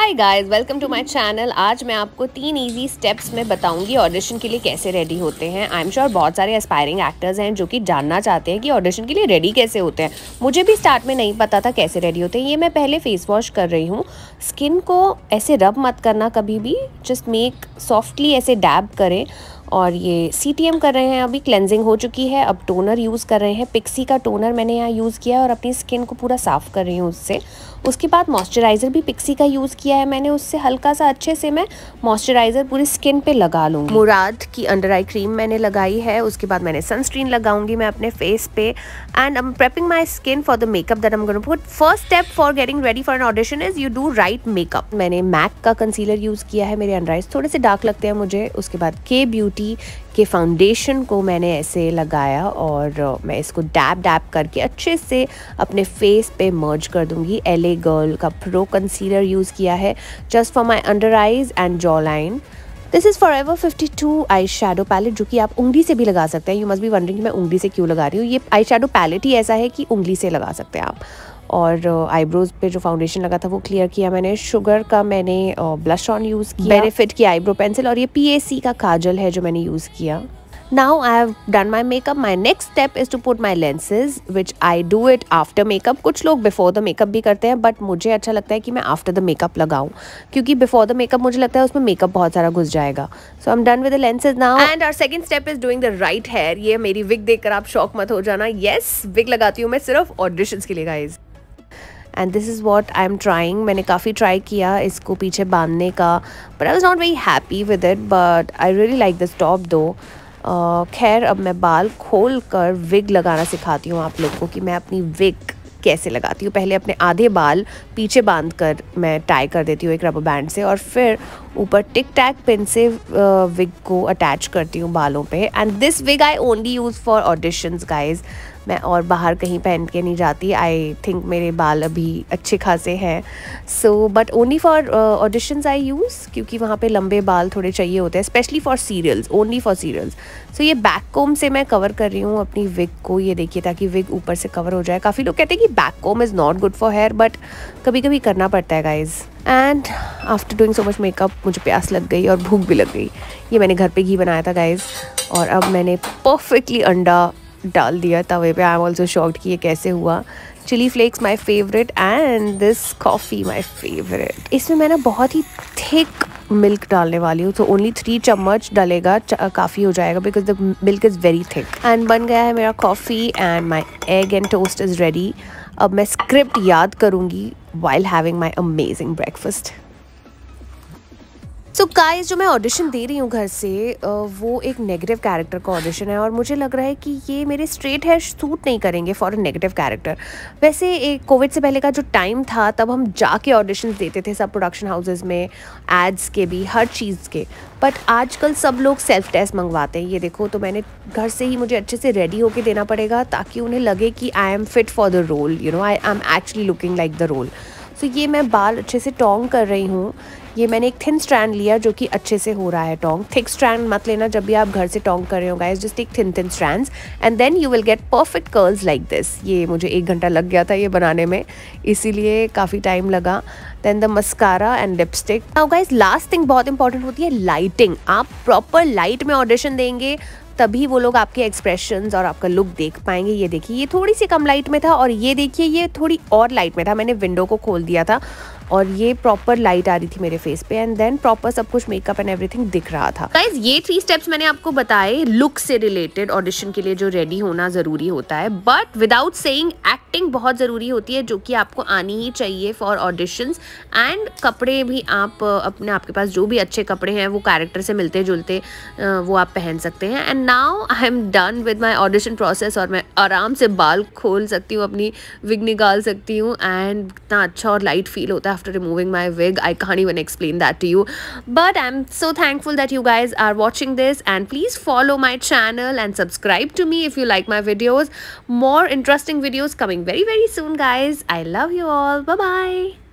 Hi guys, welcome to my channel. आज मैं आपको 3 इजी स्टेप्स में बताऊंगी ऑडिशन के लिए कैसे रेडी होते हैं। आई एम श्योर बहुत सारे एस्पायरिंग एक्टर्स हैं जो कि जानना चाहते हैं कि ऑडिशन के लिए रेडी कैसे होते हैं। मुझे भी स्टार्ट में नहीं पता था कैसे रेडी होते हैं। ये मैं पहले फेस वॉश कर रही हूँ। स्किन को ऐसे रब मत करना कभी भी, जस्ट मेक सॉफ्टली ऐसे डैब करें। और ये CTM कर रहे हैं, अभी क्लेंजिंग हो चुकी है। अब टोनर यूज़ कर रहे हैं, पिक्सी का टोनर मैंने यहाँ यूज़ किया और अपनी स्किन को पूरा साफ़ कर रही हूँ उससे। उसके बाद मॉइस्चराइज़र भी पिक्सी का यूज़ किया है मैंने, उससे हल्का सा अच्छे से मैं मॉइस्चराइज़र पूरी स्किन पे लगा लूँगी। मुराद की अंडर आई क्रीम मैंने लगाई है। उसके बाद मैंने सनस्क्रीन लगाऊंगी मैं अपने फेस पे। And I am prepping my skin for the makeup that I am gonna put. First step for getting ready for an audition is you do right makeup. मैंने मैक का कंसीलर यूज़ किया है, मेरे under eyes थोड़े से dark लगते हैं मुझे। उसके बाद के ब्यूटी के फाउंडेशन को मैंने ऐसे लगाया और मैं इसको डैब डैब करके अच्छे से अपने फेस पे मर्ज कर दूंगी। LA गर्ल का प्रो कंसीलर यूज़ किया है just for my under eyes and jaw line. This is forever 52 eye shadow palette, जो कि आप उंगली से भी लगा सकते हैं। यू मस्ट बी वंडरिंग कि मैं उंगली से क्यों लगा रही हूँ। ये आई शेडो पैलेट ही ऐसा है कि उंगली से लगा सकते हैं आप। और आईब्रोज पे जो फाउंडेशन लगा था वो क्लियर किया मैंने। शुगर का मैंने ब्लश ऑन यूज़ किया, बेनिफिट की आईब्रो पेंसिल, और ये PAC का काजल है जो मैंने यूज़ किया। Now I have done my makeup. My next step is to put my lenses, which I do it after makeup. कुछ लोग before the makeup भी करते हैं, but मुझे अच्छा लगता है कि मैं after the makeup लगाऊं, क्योंकि before the makeup मुझे लगता है उसमें makeup बहुत सारा घुस जाएगा। So I'm done with the lenses now. And our second step is doing the right hair. ये मेरी wig देखकर आप शॉक मत हो जाना। Yes, wig लगाती हूँ मैं सिर्फ auditions के लिए guys. And this is what I am trying. मैंने काफ़ी ट्राई किया इसको पीछे बांधने का, but I was not very happy with it, but I really like this top दो। खैर, अब मैं बाल खोल कर विग लगाना सिखाती हूँ आप लोग को कि मैं अपनी विग कैसे लगाती हूँ। पहले अपने आधे बाल पीछे बांध कर मैं टाई कर देती हूँ एक रबर बैंड से, और फिर ऊपर टिक टैक पिन से विग को अटैच करती हूँ बालों पे। And this wig I only use for auditions guys. मैं और बाहर कहीं पहन के नहीं जाती। आई थिंक मेरे बाल अभी अच्छे खासे हैं, so but only for auditions I use, क्योंकि वहाँ पे लंबे बाल थोड़े चाहिए होते हैं, specially for serials, only for serials. So ये बैक कोम से मैं कवर कर रही हूँ अपनी विग को, ये देखिए, ताकि विग ऊपर से कवर हो जाए। काफ़ी लोग कहते हैं कि back comb is not good for hair, but कभी कभी करना पड़ता है guys. And after doing so much makeup मुझे प्यास लग गई और भूख भी लग गई। ये मैंने घर पे घी बनाया था गाइज, और अब मैंने परफेक्टली अंडा डाल दिया तवे पे। आई एम ऑल्सो शॉक्ड कि ये कैसे हुआ। Chilli flakes my favourite and this coffee my favourite. इसमें मैं ना बहुत ही थिक मिल्क डालने वाली हूँ, तो ओनली 3 चम्मच डालेगा, काफ़ी हो जाएगा, because the milk is very thick. And बन गया है मेरा coffee and my egg and toast is ready. अब मैं स्क्रिप्ट याद करूँगी while having my amazing breakfast. So guys, जो मैं ऑडिशन दे रही हूँ घर से, वो एक नेगेटिव कैरेक्टर का ऑडिशन है, और मुझे लग रहा है कि ये मेरे स्ट्रेट हेयर सूट नहीं करेंगे फॉर अ नेगेटिव कैरेक्टर। वैसे एक कोविड से पहले का जो टाइम था, तब हम जाके ऑडिशन देते थे सब प्रोडक्शन हाउसेज में, एड्स के भी, हर चीज़ के। बट आजकल सब लोग सेल्फ टेस्ट मंगवाते हैं। ये देखो, तो मैंने घर से ही मुझे अच्छे से रेडी होके देना पड़ेगा, ताकि उन्हें लगे कि I am fit for the role, you know, I am actually looking like the role. So ये मैं बाल अच्छे से टोंग कर रही हूँ। ये मैंने एक थिन स्ट्रैंड लिया जो कि अच्छे से हो रहा है टोंग। थिक स्ट्रैंड मत लेना जब भी आप घर से टोंग कर रहे हो guys, just take thin strands and then you will get perfect curls like this. ये मुझे 1 घंटा लग गया था ये बनाने में, इसीलिए काफ़ी टाइम लगा। Then the mascara and lipstick. Now guys, last thing बहुत इंपॉर्टेंट होती है लाइटिंग। आप प्रॉपर लाइट में ऑडिशन देंगे तभी वो लोग आपके एक्सप्रेशंस और आपका लुक देख पाएंगे। ये देखिए, ये थोड़ी सी कम लाइट में था, और ये देखिए ये थोड़ी और लाइट में था। मैंने विंडो को खोल दिया था और ये प्रॉपर लाइट आ रही थी मेरे फेस पे, एंड देन प्रॉपर सब कुछ मेकअप एंड एवरीथिंग दिख रहा था। गाइस, ये 3 स्टेप्स मैंने आपको बताए लुक से रिलेटेड ऑडिशन के लिए जो रेडी होना ज़रूरी होता है, बट विदाउट सेइंग एक्टिंग बहुत ज़रूरी होती है, जो कि आपको आनी ही चाहिए फॉर ऑडिशंस। एंड कपड़े भी आप अपने, आपके पास जो भी अच्छे कपड़े हैं वो कैरेक्टर से मिलते जुलते, वो आप पहन सकते हैं। And now I am done with my audition process, और मैं आराम से बाल खोल सकती हूँ, अपनी विग निकाल सकती हूँ, एंड इतना अच्छा और लाइट फील होता है after removing my wig. I can't even explain that to you, but I'm so thankful that you guys are watching this, and please follow my channel and subscribe to me if you like my videos. More interesting videos coming very soon guys. I love you all. Bye bye.